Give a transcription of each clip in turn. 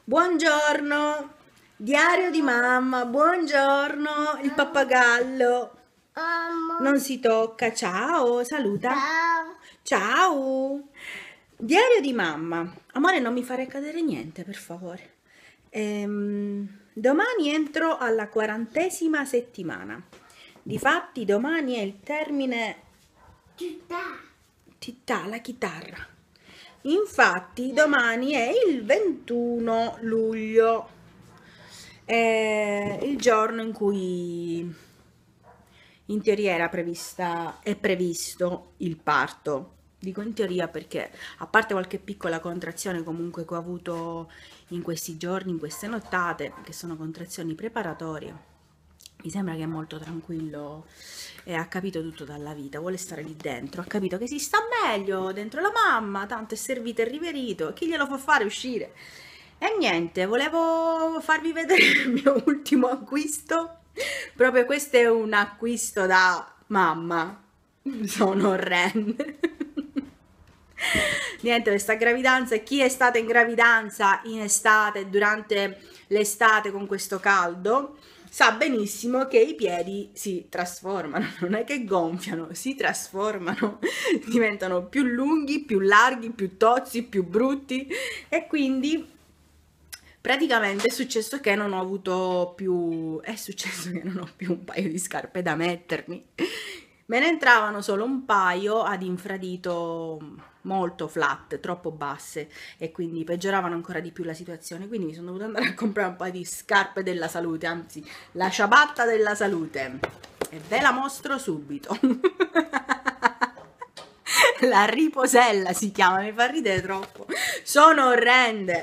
Buongiorno, diario di mamma, buongiorno, il pappagallo. Non si tocca, ciao, saluta. Ciao. Ciao. Diario di mamma. Amore, non mi fare cadere niente, per favore. Domani entro alla 40ª settimana. Difatti, domani è il termine... la chitarra. Infatti, domani è il 21 luglio, è il giorno in cui in teoria è previsto il parto. Dico in teoria perché, a parte qualche piccola contrazione comunque che ho avuto in questi giorni, in queste nottate, che sono contrazioni preparatorie, mi sembra che è molto tranquillo e ha capito tutto dalla vita, vuole stare lì dentro, ha capito che si sta meglio dentro la mamma, tanto è servito e riverito, chi glielo fa fare uscire? E niente, volevo farvi vedere il mio ultimo acquisto, proprio questo è un acquisto da mamma, sono orrende. Niente, questa gravidanza, chi è stata in gravidanza in estate, durante l'estate con questo caldo, sa benissimo che i piedi si trasformano, non è che gonfiano, si trasformano, diventano più lunghi, più larghi, più tozzi, più brutti e quindi praticamente è successo che non ho avuto più, è successo che non ho più un paio di scarpe da mettermi. Me ne entravano solo un paio ad infradito molto flat, troppo basse e quindi peggioravano ancora di più la situazione, quindi mi sono dovuta andare a comprare un paio di scarpe della salute, anzi la ciabatta della salute e ve la mostro subito. La riposella si chiama, mi fa ridere troppo, sono orrende.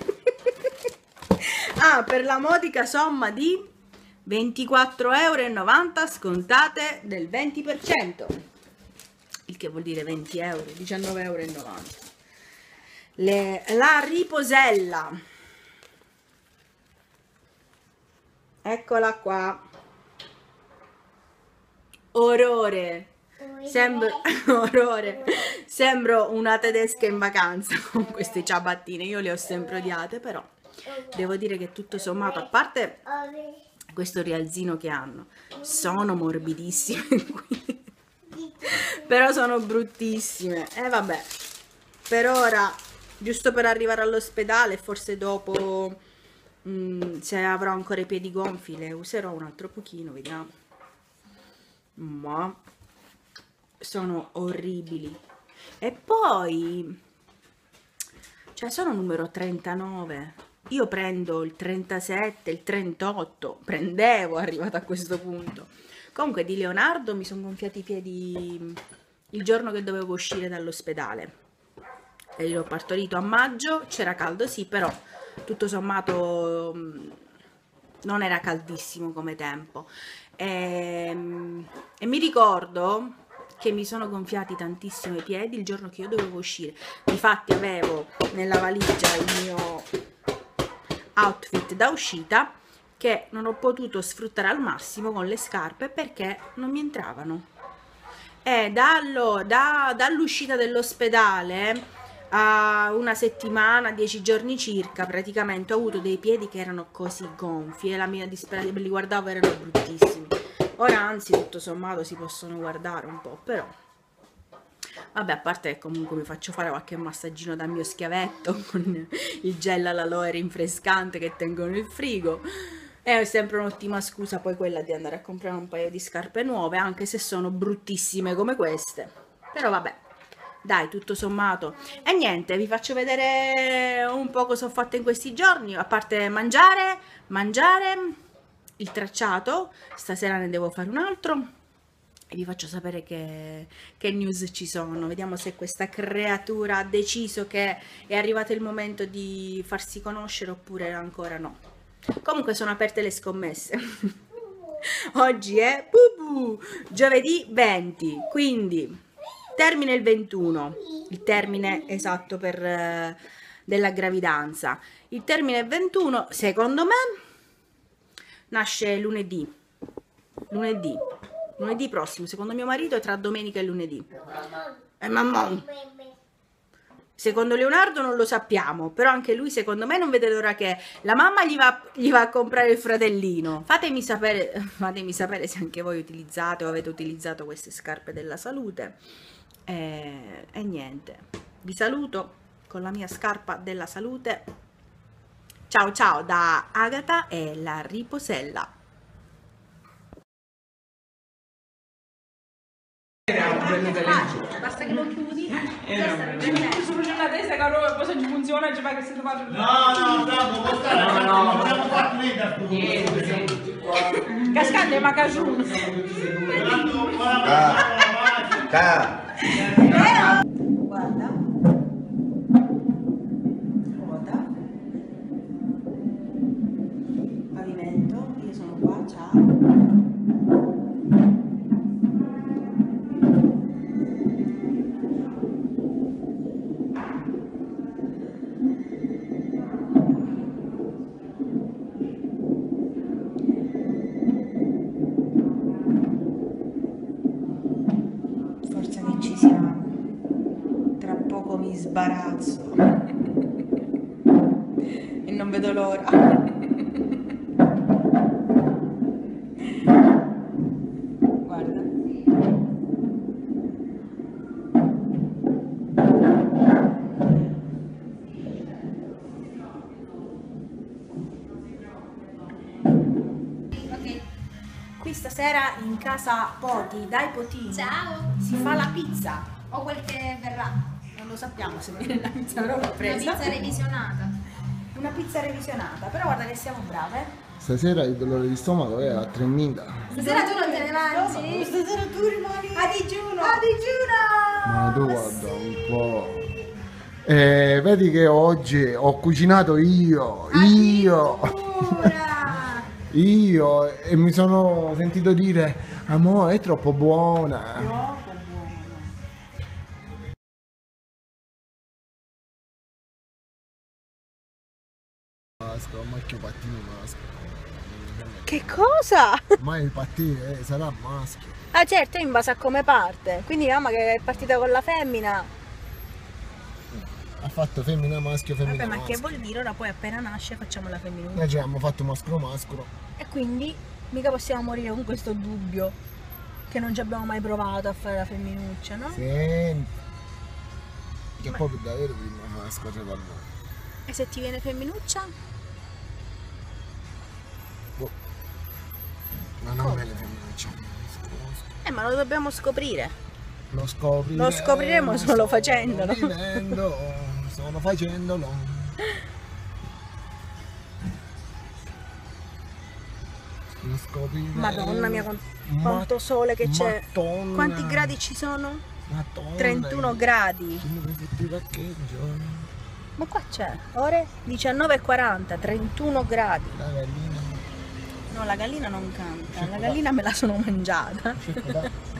Ah, per la modica somma di 24,90 € scontate del 20%, il che vuol dire 20 euro, 19,90 €. La riposella, eccola qua, orrore, sembro una tedesca in vacanza con queste ciabattine, io le ho sempre odiate, però devo dire che tutto sommato, a parte questo rialzino che hanno, sono morbidissime qui. Però sono bruttissime e vabbè, per ora, giusto per arrivare all'ospedale, forse dopo se avrò ancora i piedi gonfi le userò un altro pochino, vediamo. Ma sono orribili. E poi cioè sono numero 39, io prendo il 37, il 38, prendevo arrivato a questo punto. Comunque di Leonardo mi sono gonfiati i piedi il giorno che dovevo uscire dall'ospedale e l'ho partorito a maggio, c'era caldo sì, però tutto sommato non era caldissimo come tempo e mi ricordo che mi sono gonfiati tantissimo i piedi il giorno che io dovevo uscire. Difatti avevo nella valigia il mio outfit da uscita che non ho potuto sfruttare al massimo con le scarpe perché non mi entravano. E dall'uscita dell'ospedale a una settimana, 10 giorni circa, praticamente ho avuto dei piedi che erano così gonfi e la mia disperazione, li guardavo, erano bruttissimi. Ora anzi tutto sommato si possono guardare un po', però vabbè, a parte che comunque mi faccio fare qualche massaggino dal mio schiavetto con il gel all'aloe rinfrescante che tengo nel frigo. È sempre un'ottima scusa poi quella di andare a comprare un paio di scarpe nuove, anche se sono bruttissime come queste. Però vabbè, dai, tutto sommato. E niente, vi faccio vedere un po' cosa ho fatto in questi giorni, a parte mangiare, il tracciato, stasera ne devo fare un altro e vi faccio sapere che news ci sono. Vediamo se questa creatura ha deciso che è arrivato il momento di farsi conoscere oppure ancora no. Comunque sono aperte le scommesse. Oggi è giovedì 20, quindi termine il 21, il termine esatto della gravidanza. Il termine è 21, secondo me nasce lunedì prossimo, secondo mio marito è tra domenica e lunedì. Mamma, Secondo Leonardo non lo sappiamo, però anche lui secondo me non vede l'ora che la mamma gli va a comprare il fratellino. Fatemi sapere se anche voi utilizzate o avete utilizzato queste scarpe della salute. E niente, vi saluto con la mia scarpa della salute. Ciao ciao da Agata e la riposella. Basta che lo chiudi. Sto facendo la testa, caro, poi se ci funziona ci fai che si fa. No, bravo, può stare, non abbiamo fatto niente. Cascante ma casuto. Guarda. Ruota. Pavimento. Io sono qua, ciao. Forza che ci siamo. Tra poco mi sbarazzo. E non vedo l'ora. Guarda. Qui stasera in casa Poti, dai Potini, Ciao! si fa la pizza. O quel che verrà. Non lo sappiamo se viene la pizza, però l'ho Una presa. pizza revisionata. Una pizza revisionata, però guarda che siamo brave. Stasera il dolore di stomaco è a 3000. Stasera tu non te ne mangi? Stasera tu rimani a digiuno. A digiuno! Ma tu guarda un po'. Vedi che oggi ho cucinato io, io, e mi sono sentito dire, amore, è troppo buona. Troppo buono. Maschera, ma che pattini maschera. Che cosa? Ma il pattino sarà maschio. Ah certo, in base a come parte. Quindi mamma che è partita con la femmina. Ha fatto femmina maschio, femmina Vabbè, ma maschio. che vuol dire? Ora poi appena nasce facciamo la femminuccia. Noi ci abbiamo fatto maschero maschero. E quindi mica possiamo morire con questo dubbio che non ci abbiamo mai provato a fare la femminuccia, no? Senti. Che poi per davvero prima maschera per noi. E se ti viene femminuccia? Boh. Ma non me le femminucce. Ma lo dobbiamo scoprire. Lo scopriremo solo facendolo. Solo facendolo. Lo scopriremo. Madonna mia, quanto sole che c'è. Madonna. Quanti gradi ci sono? Madonna. 31 gradi. Ma qua c'è, ore 19:40, 31 gradi. La gallina. No, la gallina non canta, la gallina me la sono mangiata. Ecco, dai.